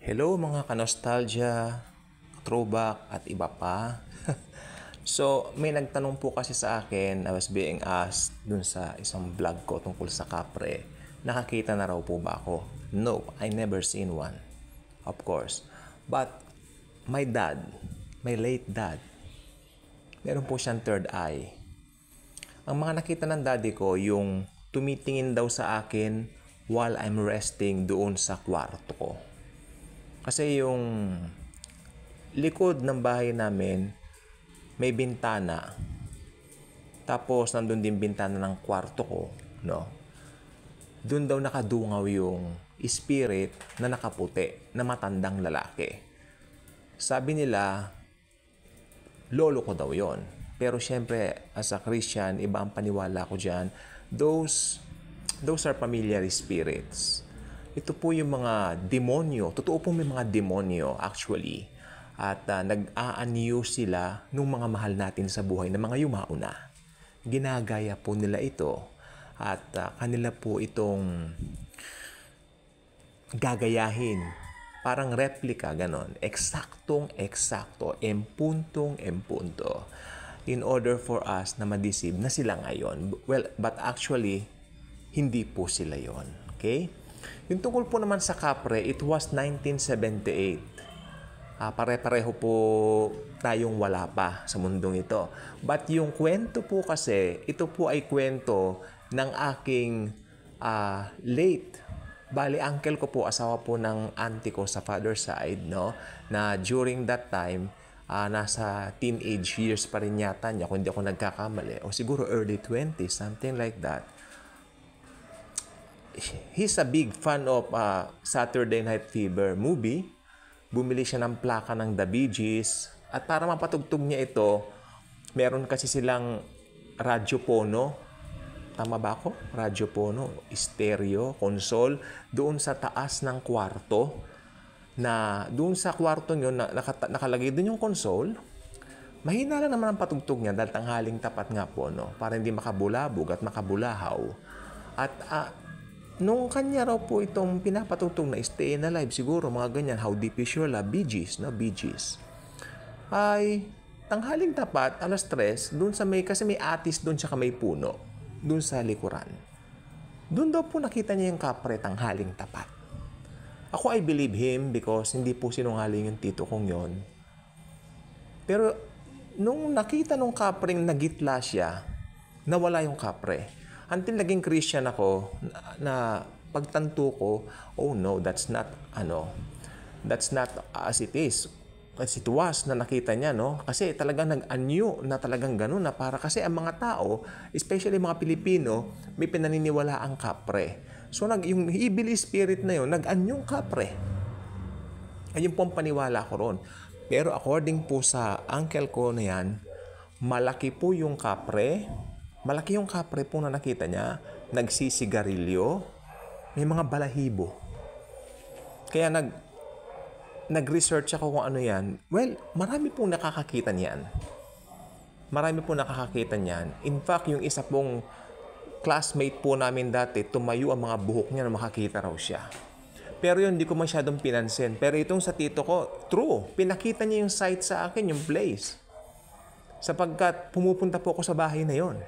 Hello mga ka-nostalgia, throwback at iba pa. So, may nagtanong po kasi sa akin, I was being asked dun sa isang vlog ko tungkol sa kapre. Nakakita na raw po ba ako? No, I never seen one. Of course. But my dad, my late dad, meron po siyang third eye. Ang mga nakita ng daddy ko, yung tumitingin daw sa akin while I'm resting doon sa kwarto ko. Kasi yung likod ng bahay namin, may bintana. Tapos, nandun din bintana ng kwarto ko, no? Doon daw nakadungaw yung spirit na nakaputi, na matandang lalaki. Sabi nila, lolo ko daw yon. Pero syempre, as a Christian, iba ang paniwala ko dyan. Those are familiar spirits. Ito po yung mga demonyo. Totoo po may mga demonyo actually. At nag-aanyo sila nung mga mahal natin sa buhay na mga yumauna. Ginagaya po nila ito. At kanila po itong gagayahin. Parang replika, ganon. Eksaktong-eksakto. Empuntong-empunto. In order for us na ma-deceive na sila ngayon. Well, but actually, hindi po sila yon. Okay? Yung tungkol po naman sa kapre, it was 1978. Pare-pareho po tayong wala pa sa mundong ito. But yung kwento po kasi, ito po ay kwento ng aking late. Bali, uncle ko po, asawa po ng auntie ko sa father side, no? Na during that time, nasa teenage years pa rin yata niya, kung hindi ako nagkakamali. O siguro early 20s, something like that. He's a big fan of Saturday Night Fever movie. Bumili siya ng plaka ng The Bee Gees. At para mapatugtog niya ito, meron kasi silang radyo pono. Tama ba ako? Radyo pono, stereo, console. Doon sa taas ng kwarto. Na doon sa kwarto nyo, nakalagay doon yung console. Mahina lang naman ang patugtog niya dahil tanghaling tapat nga po, no? Para hindi makabulabog at makabulahaw. At nung kanya raw po itong pinapatugtog na Stayin' Alive, siguro mga ganyan, How Deep Is Your Love, Bee Gees, no? Bee Gees. Ay, tanghaling tapat, 3:00, doon sa may, kasi may atis doon sa may puno, doon sa likuran. Doon daw po nakita niya yung kapre tanghaling tapat. Ako, I believe him because hindi po sinungaling yung tito kong yon. Pero, nung nakita nung kapreng nagitla siya, nawala yung kapre. Until naging Christian ako, na pagtanto ko, oh no, that's not as it is. As it was na nakita niya, no? Kasi talagang nag-anyo na talagang ganun na para kasi ang mga tao, especially mga Pilipino, may pinaniniwala ang kapre. So, yung evil spirit na yun, nag-anyong kapre. Ayun po ang paniwala ko ron. Pero according po sa uncle ko na yan, malaki po yung kapre. Malaki yung kapre po na nakita niya. Nagsisigarilyo. May mga balahibo. Kaya nag-research ako kung ano yan. Well, marami pong nakakakita niyan. Marami pong nakakakita niyan. In fact, yung isa pong classmate po namin dati, tumayo ang mga buhok niya na makakita raw siya. Pero yun, hindi ko masyadong pinansin. Pero itong sa tito ko, true. Pinakita niya yung site sa akin, yung place. Sapagkat pumupunta po ako sa bahay na yon.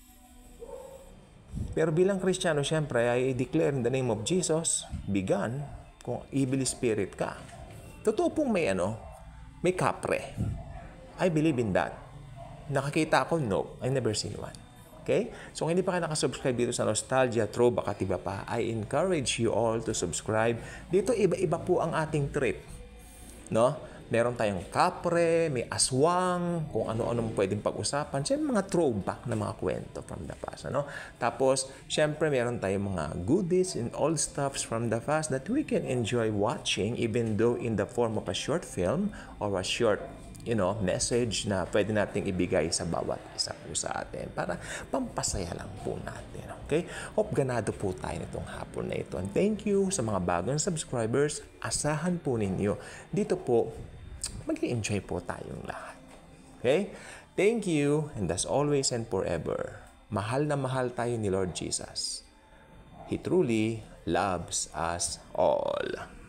Pero bilang Kristiyano, syempre, I declare in the name of Jesus, began, kung evil spirit ka. Totoo pong may kapre. I believe in that. Nakakita ako? No. I never seen one. Okay? So, kung hindi pa kayo nakasubscribe dito sa Nostalgia, Throwback at iba pa, I encourage you all to subscribe. Dito, iba-iba po ang ating trip. No? Meron tayong kapre, may aswang, kung ano-anong pwedeng pag-usapan. Siyempre, mga throwback na mga kwento from the past. Ano? Tapos, siyempre, meron tayong mga goodies and old stuffs from the past that we can enjoy watching even though in the form of a short film or a short message na pwede nating ibigay sa bawat isa po sa atin para pampasaya lang po natin. Okay? Hope ganado po tayo nitong hapon na ito. And thank you sa mga bagong subscribers. Asahan po ninyo. Dito po, mag-i-enjoy po tayong lahat. Okay? Thank you, and as always and forever, mahal na mahal tayo ni Lord Jesus. He truly loves us all.